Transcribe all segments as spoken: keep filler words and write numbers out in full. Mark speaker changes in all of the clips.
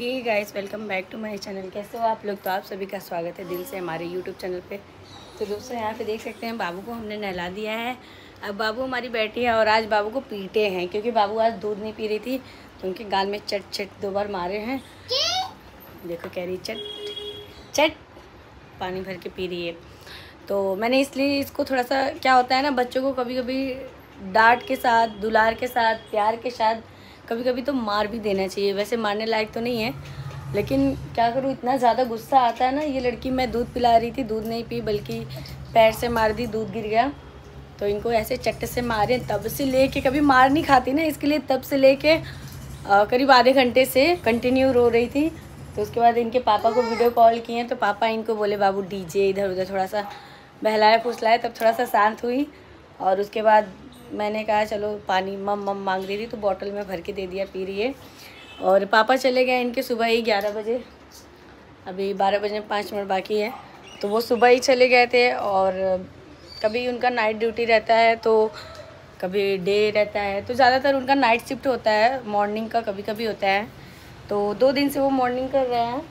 Speaker 1: Hey guys, welcome back to my channel. कैसे हो आप लोग? तो आप सभी का स्वागत है दिल से हमारे यूट्यूब चैनल पे। तो दोस्तों यहाँ पे देख सकते हैं बाबू को हमने नहला दिया है। अब बाबू हमारी बैठी है और आज बाबू को पीटे हैं क्योंकि बाबू आज दूध नहीं पी रही थी तो उनके गाल में चट चट दो बार मारे हैं। देखो कह रही चट चट, पानी भर के पी रही है। तो मैंने इसलिए इसको थोड़ा सा, क्या होता है ना, बच्चों को कभी कभी डांट के साथ, दुलार के साथ, प्यार के साथ, कभी कभी तो मार भी देना चाहिए। वैसे मारने लायक तो नहीं है, लेकिन क्या करूँ, इतना ज़्यादा गुस्सा आता है ना। ये लड़की, मैं दूध पिला रही थी, दूध नहीं पी बल्कि पैर से मार दी, दूध गिर गया। तो इनको ऐसे चट्टे से मारे, तब से लेके, कभी मार नहीं खाती ना, इसके लिए तब से लेके करीब आधे घंटे से कंटिन्यू रो रही थी। तो उसके बाद इनके पापा को वीडियो कॉल किए तो पापा इनको बोले बाबू डीजे इधर उधर थोड़ा सा बहलाए फुसलाए, तब थोड़ा सा शांत हुई। और उसके बाद मैंने कहा चलो पानी, मम मम मांग रही थी तो बॉटल में भर के दे दिया, पी रही है। और पापा चले गए इनके सुबह ही ग्यारह बजे, अभी बारह बजे पाँच मिनट बाकी है। तो वो सुबह ही चले गए थे और कभी उनका नाइट ड्यूटी रहता है तो कभी डे रहता है, तो ज़्यादातर उनका नाइट शिफ्ट होता है, मॉर्निंग का कभी कभी होता है। तो दो दिन से वो मॉर्निंग कर रहे हैं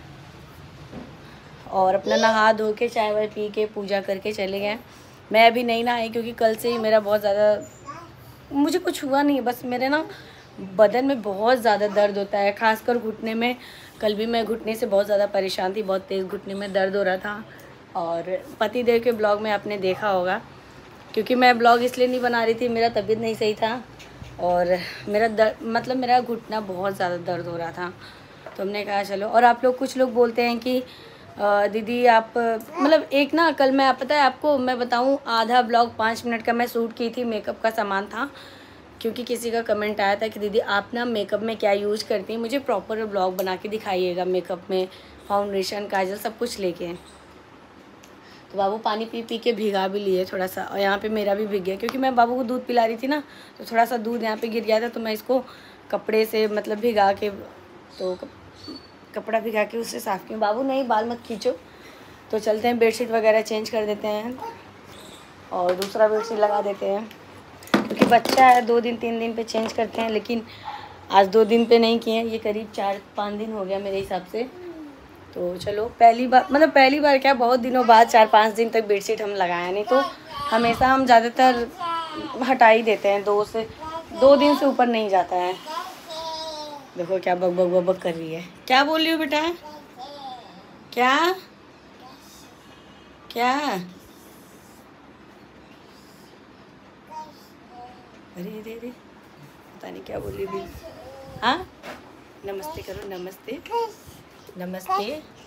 Speaker 1: और अपना नहा धो के चाय वाय पी के पूजा करके चले गए। मैं अभी नहीं नहाई क्योंकि कल से ही मेरा बहुत ज़्यादा, मुझे कुछ हुआ नहीं, बस मेरे ना बदन में बहुत ज़्यादा दर्द होता है, खासकर घुटने में। कल भी मैं घुटने से बहुत ज़्यादा परेशान थी, बहुत तेज़ घुटने में दर्द हो रहा था। और पति देव के ब्लॉग में आपने देखा होगा, क्योंकि मैं ब्लॉग इसलिए नहीं बना रही थी, मेरा तबीयत नहीं सही था और मेरा दर्द, मतलब मेरा घुटना बहुत ज़्यादा दर्द हो रहा था। तो हमने कहा चलो। और आप लोग, कुछ लोग बोलते हैं कि दीदी आप, मतलब एक ना, कल मैं, पता है आपको मैं बताऊं, आधा ब्लॉग पाँच मिनट का मैं शूट की थी, मेकअप का सामान था। क्योंकि किसी का कमेंट आया था कि दीदी आप ना मेकअप में क्या यूज़ करती हैं, मुझे प्रॉपर ब्लॉग बना के दिखाइएगा, मेकअप में फाउंडेशन, काजल, सब कुछ लेके। तो बाबू पानी पी पी के भिगा भी लिए थोड़ा सा, और यहाँ पे मेरा भी भीग गया क्योंकि मैं बाबू को दूध पिला रही थी ना, तो थोड़ा सा दूध यहाँ पे गिर गया था। तो मैं इसको कपड़े से, मतलब भिगा के, तो कपड़ा भिगा के उससे साफ़ किया। बाबू नहीं, बाल मत खींचो। तो चलते हैं, बेडशीट वगैरह चेंज कर देते हैं और दूसरा बेडशीट लगा देते हैं, क्योंकि बच्चा है, दो दिन तीन दिन पे चेंज करते हैं, लेकिन आज दो दिन पे नहीं किए, ये करीब चार पाँच दिन हो गया मेरे हिसाब से। तो चलो, पहली बार, मतलब पहली बार क्या, बहुत दिनों बाद चार पाँच दिन तक बेडशीट हम लगाया नहीं। तो हमेशा हम ज़्यादातर हटा ही देते हैं, दो से दो दिन से ऊपर नहीं जाता है। देखो क्या बक बक बक बक कर रही है। क्या बोल रही हो बेटा? क्या क्या? अरे अरे अरे, पता नहीं क्या बोल रही भी। हाँ, नमस्ते करो, नमस्ते नमस्ते।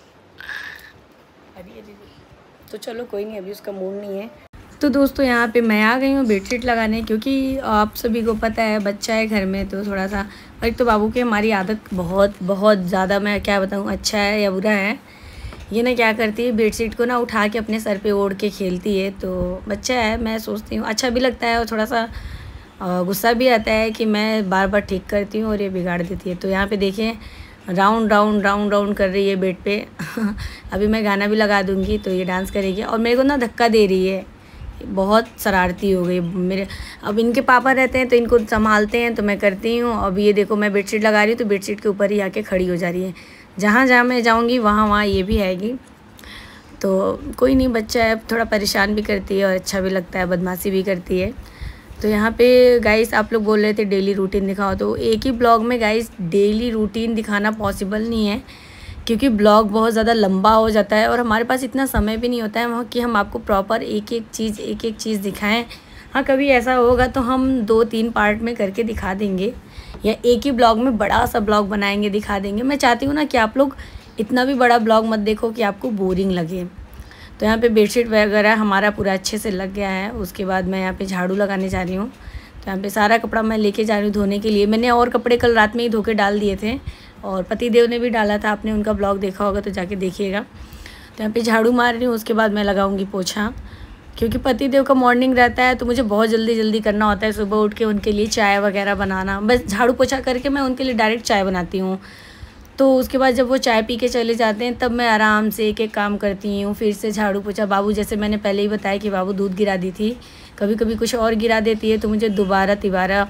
Speaker 1: अरे अरे, तो चलो कोई नहीं, अभी उसका मूड नहीं है। तो दोस्तों यहाँ पे मैं आ गई हूँ बेडशीट लगाने, क्योंकि आप सभी को पता है बच्चा है घर में, तो थोड़ा सा, और एक तो बाबू की हमारी आदत बहुत बहुत ज़्यादा, मैं क्या बताऊँ, अच्छा है या बुरा है। ये ना क्या करती है, बेडशीट को ना उठा के अपने सर पे ओढ़ के खेलती है। तो बच्चा है, मैं सोचती हूँ अच्छा भी लगता है और थोड़ा सा गुस्सा भी आता है कि मैं बार बार ठीक करती हूँ और ये बिगाड़ देती है। तो यहाँ पे देखें, राउंड राउंड राउंड राउंड कर रही है बेड पे। अभी मैं गाना भी लगा दूँगी तो ये डांस करेगी और मेरे को ना धक्का दे रही है, बहुत शरारती हो गई मेरे। अब इनके पापा रहते हैं तो इनको संभालते हैं तो मैं करती हूँ। अब ये देखो, मैं बेडशीट लगा रही हूँ तो बेडशीट के ऊपर ही आके खड़ी हो जा रही है। जहाँ जहाँ मैं जाऊँगी वहाँ वहाँ ये भी आएगी। तो कोई नहीं, बच्चा है, थोड़ा परेशान भी करती है और अच्छा भी लगता है, बदमाशी भी करती है। तो यहाँ पे गाइस, आप लोग बोल रहे थे डेली रूटीन दिखाओ, तो एक ही ब्लॉग में गाइस डेली रूटीन दिखाना पॉसिबल नहीं है, क्योंकि ब्लॉग बहुत ज़्यादा लंबा हो जाता है और हमारे पास इतना समय भी नहीं होता है वहाँ कि हम आपको प्रॉपर एक एक चीज़ एक एक चीज़ दिखाएं। हाँ, कभी ऐसा होगा तो हम दो तीन पार्ट में करके दिखा देंगे, या एक ही ब्लॉग में बड़ा सा ब्लॉग बनाएंगे, दिखा देंगे। मैं चाहती हूँ ना कि आप लोग इतना भी बड़ा ब्लॉग मत देखो कि आपको बोरिंग लगे। तो यहाँ पे बेडशीट वगैरह हमारा पूरा अच्छे से लग गया है। उसके बाद मैं यहाँ पे झाड़ू लगाने जा रही हूँ। तो यहाँ पे सारा कपड़ा मैं लेके जा रही हूँ धोने के लिए। मैंने और कपड़े कल रात में ही धो के डाल दिए थे और पति देव ने भी डाला था, आपने उनका ब्लॉग देखा होगा तो जाके देखिएगा। तो यहाँ पे झाड़ू मार रही हूँ, उसके बाद मैं लगाऊंगी पोछा, क्योंकि पति देव का मॉर्निंग रहता है तो मुझे बहुत जल्दी जल्दी करना होता है। सुबह उठ के उनके लिए चाय वगैरह बनाना, बस झाड़ू पोछा करके मैं उनके लिए डायरेक्ट चाय बनाती हूँ। तो उसके बाद जब वो चाय पी के चले जाते हैं तब मैं आराम से एक एक काम करती हूँ, फिर से झाड़ू पोछा। बाबू, जैसे मैंने पहले ही बताया कि बाबू दूध गिरा दी थी, कभी कभी कुछ और गिरा देती है तो मुझे दोबारा तिबारा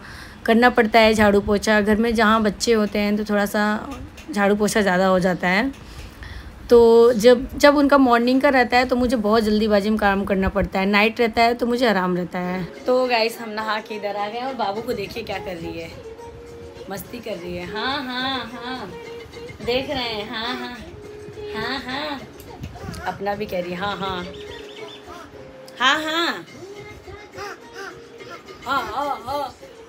Speaker 1: करना पड़ता है झाड़ू पोछा। घर में जहाँ बच्चे होते हैं तो थोड़ा सा झाड़ू पोछा ज़्यादा हो जाता है। तो जब जब उनका मॉर्निंग का रहता है तो मुझे बहुत जल्दीबाजी में काम करना पड़ता है, नाइट रहता है तो मुझे आराम रहता है। तो गाइस हम नहा के इधर आ गए और बाबू को देखिए क्या कर रही है, मस्ती कर रही है। हाँ हाँ हाँ देख रहे हैं, हाँ हाँ हाँ हाँ अपना भी कह रही है हाँ हाँ हाँ हाँ हाँ हाँ हाँ।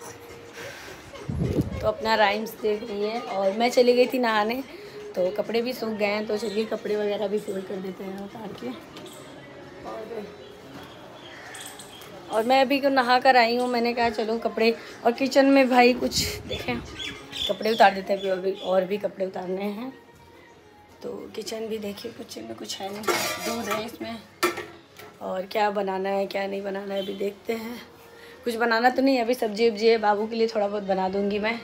Speaker 1: तो अपना राइम्स देख रही है और मैं चली गई थी नहाने, तो कपड़े भी सूख गए हैं, तो चलिए कपड़े वगैरह भी फोल्ड कर देते हैं उतार के। और और मैं अभी को नहा कर आई हूँ, मैंने कहा चलो कपड़े, और किचन में भाई कुछ देखें कपड़े उतार देते हैं, अभी और भी कपड़े उतारने हैं। तो किचन भी देखिए, किचन में कुछ है नहीं, दूध है इसमें, और क्या बनाना है क्या नहीं बनाना है अभी देखते हैं। कुछ बनाना तो नहीं है अभी, सब्जी वब्जी है, बाबू के लिए थोड़ा बहुत बना दूँगी मैं।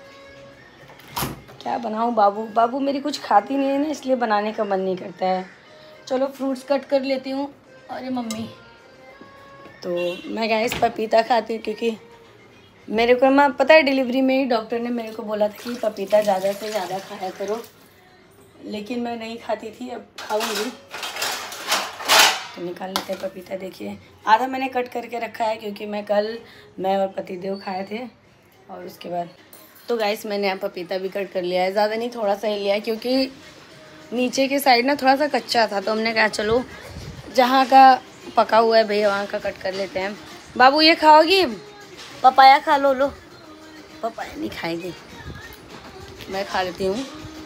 Speaker 1: क्या बनाऊँ, बाबू बाबू मेरी कुछ खाती नहीं है ना, इसलिए बनाने का मन नहीं करता है। चलो फ्रूट्स कट कर लेती हूँ। अरे मम्मी, तो मैं गैस पपीता खाती हूँ, क्योंकि मेरे को मैं पता है डिलीवरी में ही डॉक्टर ने मेरे को बोला था कि पपीता ज़्यादा से ज़्यादा खाया करो, लेकिन मैं नहीं खाती थी, अब खाऊंगी। तो निकाल लेते हैं पपीता। देखिए आधा मैंने कट करके रखा है, क्योंकि मैं कल मैं और पतिदेव खाए थे, और उसके बाद तो गाइस मैंने यहाँ पपीता भी कट कर लिया है, ज़्यादा नहीं थोड़ा सा ही लिया है, क्योंकि नीचे के साइड ना थोड़ा सा कच्चा था, तो हमने कहा चलो जहाँ का पका हुआ है भैया वहाँ का कट कर लेते हैं। बाबू ये खाओगी, पपाया खा लो। लो पपाया नहीं खाएगी, मैं खा लेती हूँ।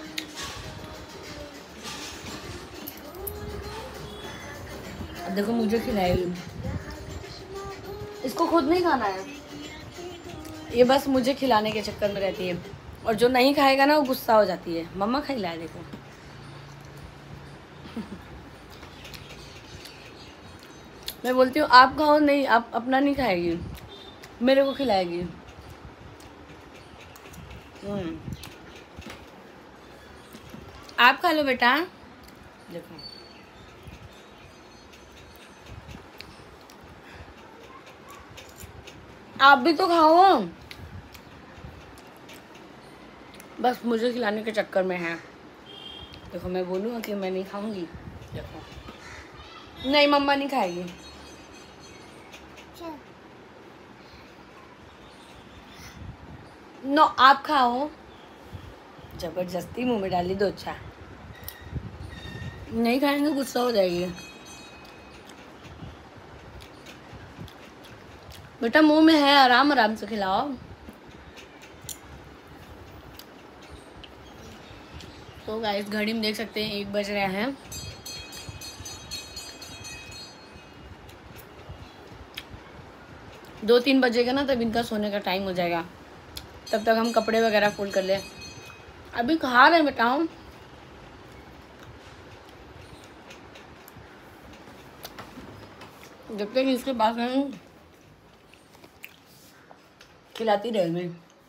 Speaker 1: अब देखो मुझे खिलाएगी, इसको खुद नहीं खाना है, ये बस मुझे खिलाने के चक्कर में रहती है, और जो नहीं खाएगा ना वो गुस्सा हो जाती है, मम्मा खिलाए देखो। मैं बोलती हूँ आप खाओ, नहीं आप अपना नहीं खाएगी, मेरे को खिलाएगी। हम्म आप खा लो बेटा, देखो आप भी तो खाओ, बस मुझे खिलाने के चक्कर में है। देखो मैं बोलूँगा कि मैं नहीं खाऊंगी, देखो नहीं मम्मा नहीं खाएगी। नो आप खाओ, जबरदस्ती मुंह में डाली दो। अच्छा नहीं खाएंगे गुस्सा हो जाएगी बेटा, मुंह में है, आराम आराम से खिलाओ। तो गाइस घड़ी में देख सकते हैं एक बज रहे हैं। दो तीन बजेगा ना तब इनका सोने का टाइम हो जाएगा, तब तक हम कपड़े वगैरह फोल्ड कर ले। अभी खा रहे हैं बेटाओ, जब तक इसके पास है खिलाती रहेंगे।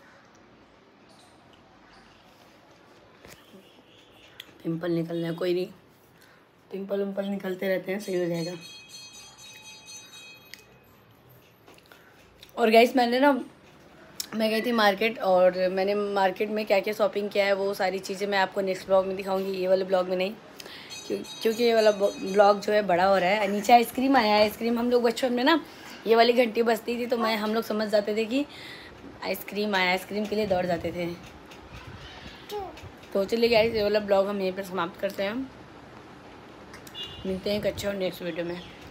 Speaker 1: पिंपल निकलना है, कोई नहीं, पिंपल उम्पल निकलते रहते हैं, सही हो जाएगा। और गाइस मैंने ना मैं गई थी मार्केट, और मैंने मार्केट में क्या क्या शॉपिंग किया है वो सारी चीज़ें मैं आपको नेक्स्ट ब्लॉग में दिखाऊंगी, ये वाले ब्लॉग में नहीं, क्यों क्योंकि ये वाला ब्लॉग जो है बड़ा हो रहा है। नीचे आइसक्रीम आया है, आइसक्रीम हम लोग बचपन में ना ये वाली घंटी बजती थी तो मैं हम लोग समझ जाते थे कि आइसक्रीम आया, आइसक्रीम के लिए दौड़ जाते थे। तो चलिए गाइस ये वाला ब्लॉग हम यहीं पर समाप्त करते हैं, मिलते हैं एक अच्छे और नेक्स्ट वीडियो में।